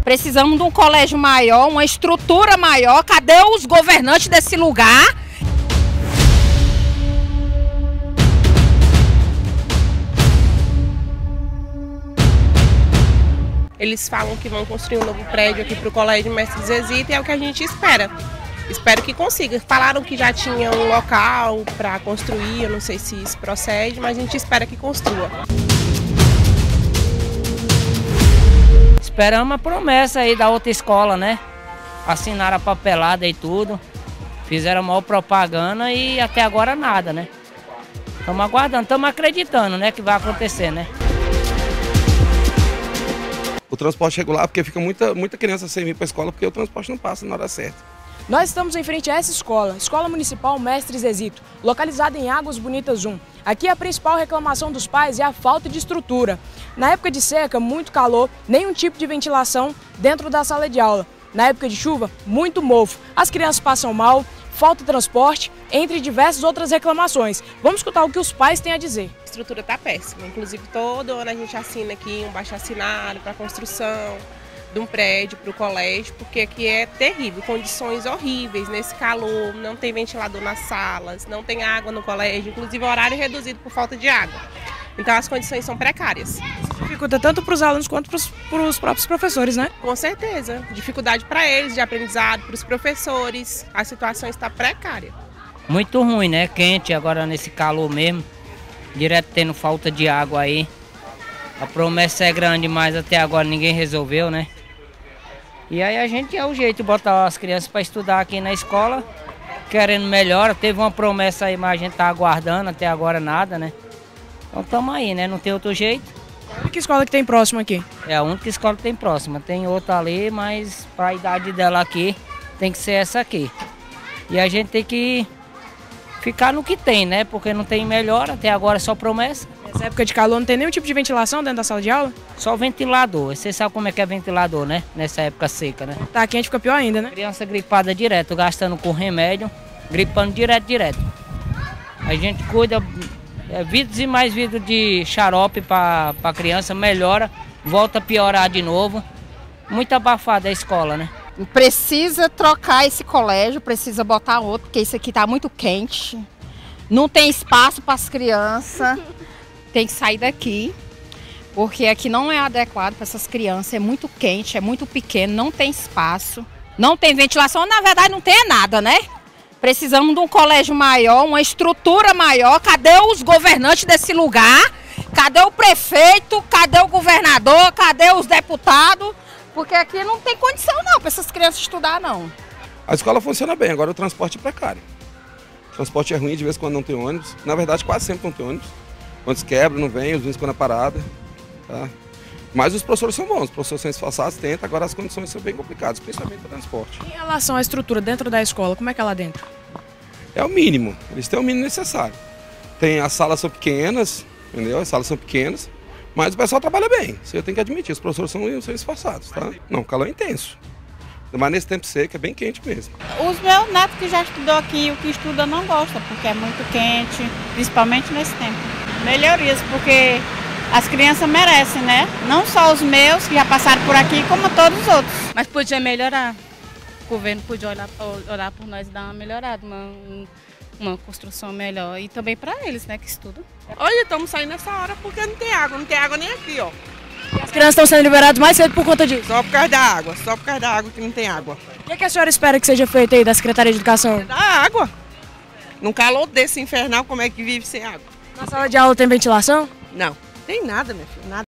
Precisamos de um colégio maior, uma estrutura maior. Cadê os governantes desse lugar? Eles falam que vão construir um novo prédio aqui para o Colégio Mestre Zezito e é o que a gente espera. Espero que consiga. Falaram que já tinha um local para construir, eu não sei se isso procede, mas a gente espera que construa. Esperamos a promessa aí da outra escola, né? Assinaram a papelada e tudo. Fizeram a maior propaganda e até agora nada, né? Estamos aguardando, estamos acreditando, né, que vai acontecer, né? O transporte regular, porque fica muita criança sem vir para a escola, porque o transporte não passa na hora certa. Nós estamos em frente a essa escola, Escola Municipal Mestre Zezito, localizada em Águas Bonitas 1. Aqui a principal reclamação dos pais é a falta de estrutura. Na época de seca, muito calor, nenhum tipo de ventilação dentro da sala de aula. Na época de chuva, muito mofo. As crianças passam mal, falta de transporte, entre diversas outras reclamações. Vamos escutar o que os pais têm a dizer. A estrutura está péssima, inclusive todo ano a gente assina aqui um baixo-assinado para a construção de um prédio para o colégio, porque aqui é terrível, condições horríveis nesse calor, não tem ventilador nas salas, não tem água no colégio, inclusive horário reduzido por falta de água. Então as condições são precárias. Dificulta tanto para os alunos quanto para os próprios professores, né? Com certeza, dificuldade para eles, de aprendizado, para os professores, a situação está precária. Muito ruim, né? Quente agora nesse calor mesmo, direto tendo falta de água aí. A promessa é grande, mas até agora ninguém resolveu, né? E aí a gente é o jeito de botar as crianças para estudar aqui na escola, querendo melhora. Teve uma promessa aí, mas a gente tá aguardando, até agora nada, né? Então estamos aí, né? Não tem outro jeito. Que escola que tem próximo aqui? É a única escola que tem próxima. Tem outra ali, mas para a idade dela aqui, tem que ser essa aqui. E a gente tem que ficar no que tem, né? Porque não tem melhora, até agora é só promessa. Nessa época de calor não tem nenhum tipo de ventilação dentro da sala de aula? Só ventilador. Você sabe como é que é ventilador, né? Nessa época seca, né? Tá quente, fica pior ainda, né? Criança gripada direto, gastando com remédio, gripando direto. A gente cuida, vidros e mais vidros de xarope para criança, melhora, volta a piorar de novo. Muito abafada a escola, né? Precisa trocar esse colégio, precisa botar outro, porque isso aqui está muito quente. Não tem espaço para as crianças. Tem que sair daqui, porque aqui não é adequado para essas crianças. É muito quente, é muito pequeno, não tem espaço. Não tem ventilação, na verdade não tem nada, né? Precisamos de um colégio maior, uma estrutura maior. Cadê os governantes desse lugar? Cadê o prefeito? Cadê o governador? Cadê os deputados? Porque aqui não tem condição não para essas crianças estudar não. A escola funciona bem, agora o transporte é precário. O transporte é ruim, de vez em quando não tem ônibus. Na verdade, quase sempre não tem ônibus. Quando quebra, não vem, os vinhos quando é parada. Tá? Mas os professores são bons, os professores são esforçados, tentam, agora as condições são bem complicadas, principalmente para o transporte. Em relação à estrutura dentro da escola, como é que é lá dentro? É o mínimo, eles têm o mínimo necessário. As salas são pequenas, entendeu? As salas são pequenas, mas o pessoal trabalha bem, isso eu tenho que admitir, os professores são esforçados, tá? Não, o calor é intenso. Mas nesse tempo seco é bem quente mesmo. Os meus netos que já estudou aqui, o que estuda não gosta, porque é muito quente, principalmente nesse tempo. Melhorias, porque as crianças merecem, né? Não só os meus, que já passaram por aqui, como todos os outros. Mas podia melhorar. O governo podia olhar por nós e dar uma melhorada, uma construção melhor. E também para eles, né, que estudam. Olha, estamos saindo nessa hora porque não tem água nem aqui, ó. As crianças estão sendo liberadas mais cedo por conta disso? Só por causa da água, só por causa da água que não tem água. O que a senhora espera que seja feito aí da Secretaria de Educação? Da água. Num calor desse infernal, como é que vive sem água? Na sala de aula tem ventilação? Não, tem nada, minha filha, nada.